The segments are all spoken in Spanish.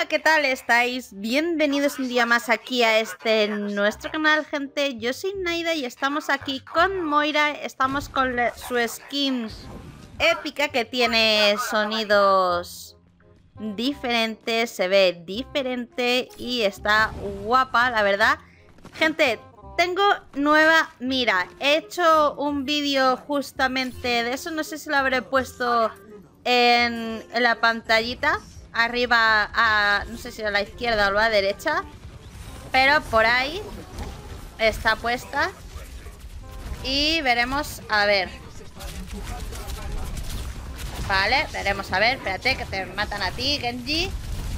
¿qué tal estáis? Bienvenidos un día más aquí a nuestro canal, gente. Yo soy Naida y estamos aquí con Moira. Estamos con su skin épica que tiene sonidos diferentes, se ve diferente y está guapa, la verdad. Gente, tengo nueva mira. He hecho un vídeo justamente de eso, no sé si lo habré puesto en la pantallita. Arriba, no sé si a la izquierda o a la derecha, pero por ahí está puesta. Y veremos, a ver. Vale, veremos, a ver, espérate, que te matan a ti, Genji.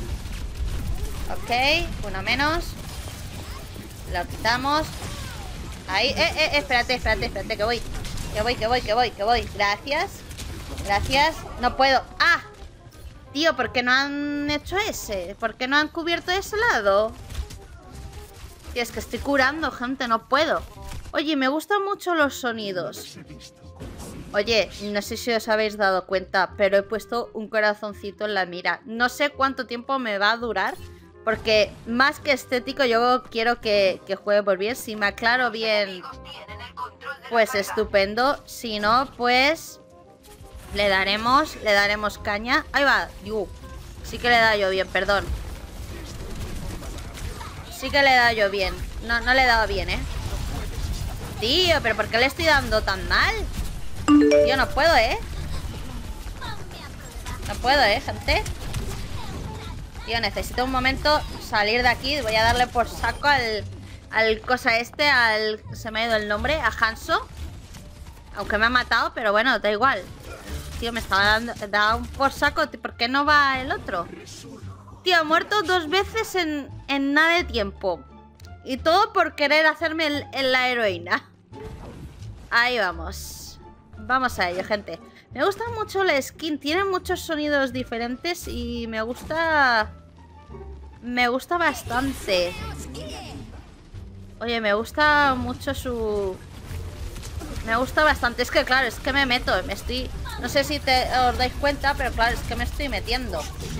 Ok, uno menos. Lo quitamos. Ahí, espérate, que voy. Gracias. Gracias, no puedo. ¡Ah! Tío, ¿por qué no han hecho ese? ¿Por qué no han cubierto ese lado? Y es que estoy curando, gente, no puedo. Oye, me gustan mucho los sonidos. Oye, no sé si os habéis dado cuenta, pero he puesto un corazoncito en la mira. No sé cuánto tiempo me va a durar, porque más que estético yo quiero que juegue por bien. Si me aclaro bien, pues estupendo. Si no, pues le daremos caña. Ahí va. Sí que le he dado yo bien, perdón. Sí que le he dado yo bien. No le he dado bien, Tío, pero ¿por qué le estoy dando tan mal? Tío, no puedo, No puedo, gente. Tío, necesito un momento salir de aquí. Voy a darle por saco al cosa se me ha ido el nombre, a Hanzo. Aunque me ha matado, pero bueno, da igual. Tío, me estaba dando por saco. ¿Por qué no va el otro? Tío, ha muerto 2 veces en nada de tiempo. Y todo por querer hacerme la heroína. Ahí vamos. Vamos a ello, gente. Me gusta mucho la skin. Tiene muchos sonidos diferentes y me gusta... Me gusta bastante. Oye, me gusta mucho su... Me gusta bastante. Es que claro, es que me meto. Me estoy... No sé si os dais cuenta, pero claro, es que me estoy metiendo.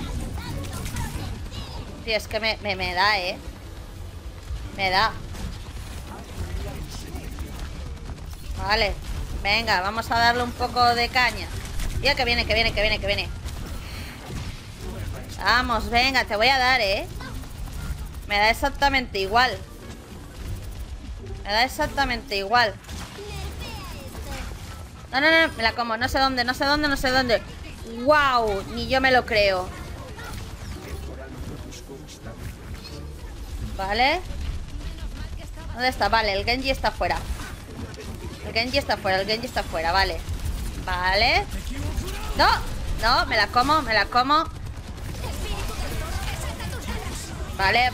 Sí, es que me da, Me da. Vale. Venga, vamos a darle un poco de caña. Tío, que viene. Vamos, venga, te voy a dar, Me da exactamente igual. No, me la como, no sé dónde. ¡Wow! Ni yo me lo creo. Vale. ¿Dónde está? Vale, el Genji está fuera. El Genji está fuera, vale. Vale. No, me la como. Vale.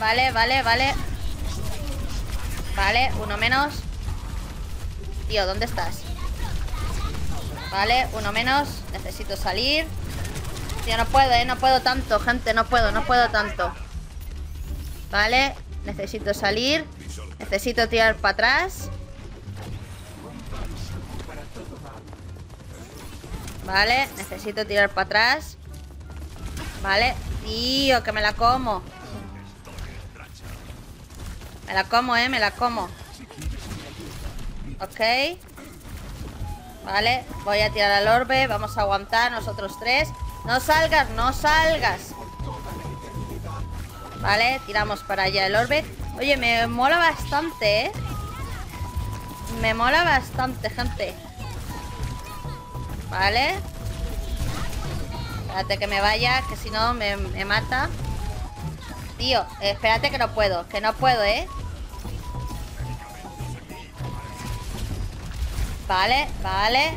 Vale, uno menos. Tío, ¿dónde estás? Vale, uno menos. Necesito salir. Tío, no puedo, no puedo tanto, gente. No puedo tanto. Vale, necesito salir. Necesito tirar para atrás. Vale, necesito tirar para atrás. Vale, tío, que me la como. Me la como. Ok. Vale, voy a tirar al orbe. Vamos a aguantar nosotros 3. No salgas. Vale, tiramos para allá el orbe. Oye, me mola bastante, Me mola bastante, gente. Vale. Espérate que me vaya, que si no me mata. Tío, espérate que no puedo, Vale.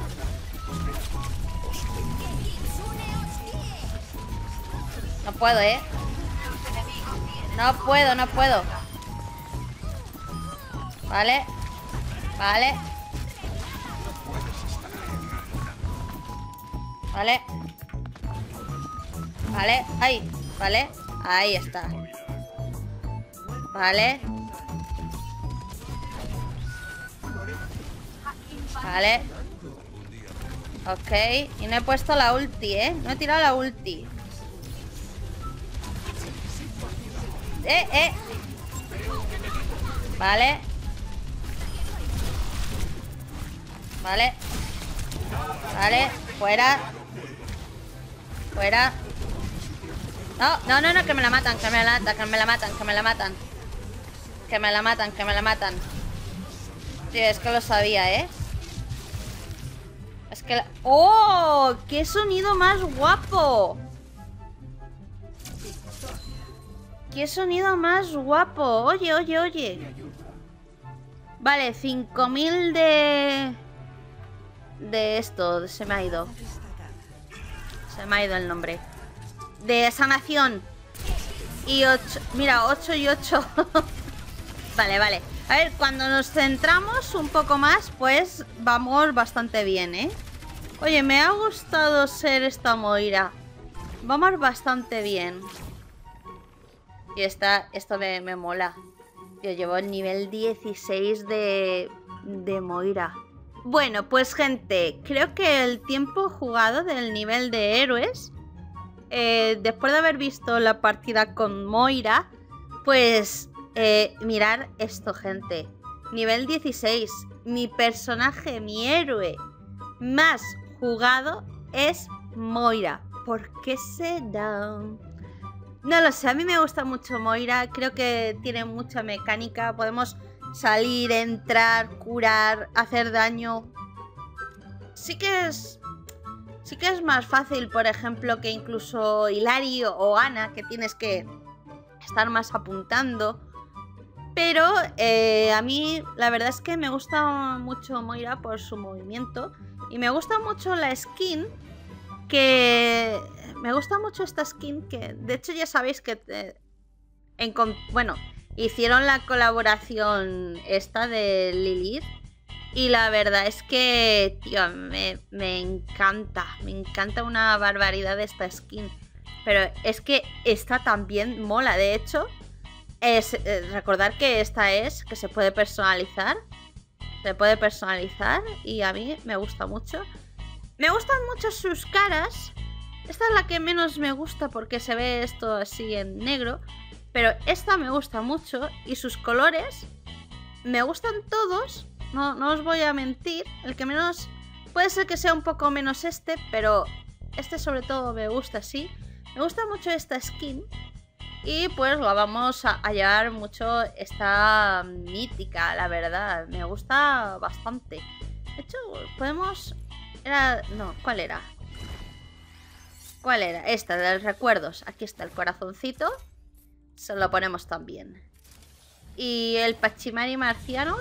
No puedo, No puedo. Vale. Ahí. Vale. Ahí está. Vale. Ok. Y no he puesto la ulti, No he tirado la ulti. Vale. Vale. Vale, fuera. Fuera. No, no, no, no, que me la matan, que me la matan, que me la matan, que me la matan. Que me la matan, que me la matan. Tío, es que lo sabía, ¿eh? Es que... ¡Oh! ¡Qué sonido más guapo! ¡Qué sonido más guapo! Oye, oye, oye. Vale, 5000 de esto. Se me ha ido. Se me ha ido el nombre. De sanación. Y 8. Mira, 8 y 8. Vale, vale. A ver, cuando nos centramos un poco más, pues vamos bastante bien, ¿eh? Oye, me ha gustado ser esta Moira. Vamos bastante bien. Y esto me mola. Yo llevo el nivel 16 de Moira. Bueno, pues gente, creo que el tiempo jugado del nivel de héroes, después de haber visto la partida con Moira, pues mirar esto, gente. Nivel 16. Mi personaje, mi héroe más jugado es Moira. ¿Por qué será? No lo sé, a mí me gusta mucho Moira. Creo que tiene mucha mecánica. Podemos salir, entrar, curar, hacer daño. Sí que es más fácil, por ejemplo, que incluso Hilario o Ana, que tienes que estar más apuntando. Pero a mí la verdad es que me gusta mucho Moira por su movimiento. Y me gusta mucho la skin. Que me gusta mucho esta skin. Que de hecho ya sabéis que bueno, hicieron la colaboración esta de Lilith. Y la verdad es que, tío, me encanta. Me encanta una barbaridad esta skin. Pero es que esta también mola. De hecho, recordar que esta que se puede personalizar. Se puede personalizar y a mí me gusta mucho. Me gustan mucho sus caras. Esta es la que menos me gusta porque se ve esto así en negro. Pero esta me gusta mucho y sus colores me gustan todos. No os voy a mentir. El que menos... Puede ser que sea un poco menos pero este sobre todo me gusta así. Me gusta mucho esta skin. Y pues la vamos a llevar mucho esta mítica, la verdad. Me gusta bastante. De hecho, podemos... No, ¿cuál era? ¿Cuál era? Esta, de los recuerdos. Aquí está el corazoncito. Se lo ponemos también. Y el Pachimari marciano.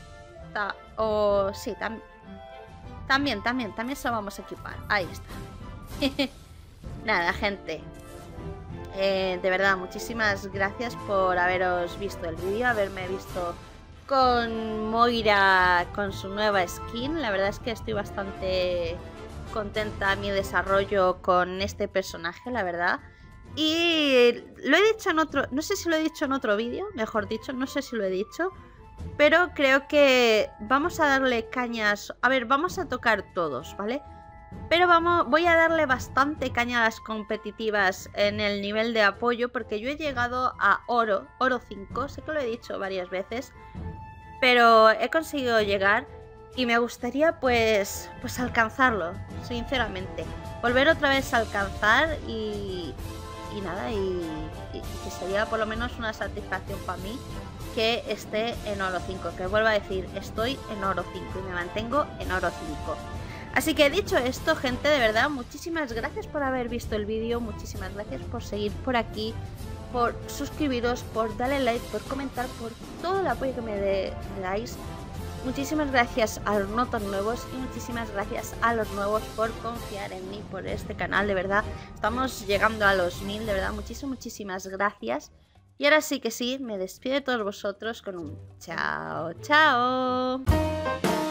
Sí, también se lo vamos a equipar. Ahí está. Nada, gente. De verdad, muchísimas gracias por haberos visto el vídeo, haberme visto con Moira con su nueva skin. La verdad es que estoy bastante contenta mi desarrollo con este personaje, la verdad. Y lo he dicho en otro... No sé si lo he dicho en otro vídeo, mejor dicho, no sé si lo he dicho. Pero creo que vamos a darle cañas... A ver, vamos a tocar todos, ¿vale? Pero voy a darle bastante caña a las competitivas en el nivel de apoyo. Porque yo he llegado a oro 5. Sé que lo he dicho varias veces. Pero he conseguido llegar. Y me gustaría pues alcanzarlo, sinceramente. Volver otra vez a alcanzar y nada, y que sería por lo menos una satisfacción para mí que esté en oro 5. Que vuelvo a decir, estoy en oro 5 y me mantengo en oro 5. Así que dicho esto, gente, de verdad, muchísimas gracias por haber visto el vídeo. Muchísimas gracias por seguir por aquí, por suscribiros, por darle like, por comentar, por todo el apoyo que me dais. Muchísimas gracias a los no tan nuevos y muchísimas gracias a los nuevos por confiar en mí, por este canal, de verdad. Estamos llegando a los 1000, de verdad, muchísimas gracias. Y ahora sí que sí, me despido de todos vosotros con un chao, chao.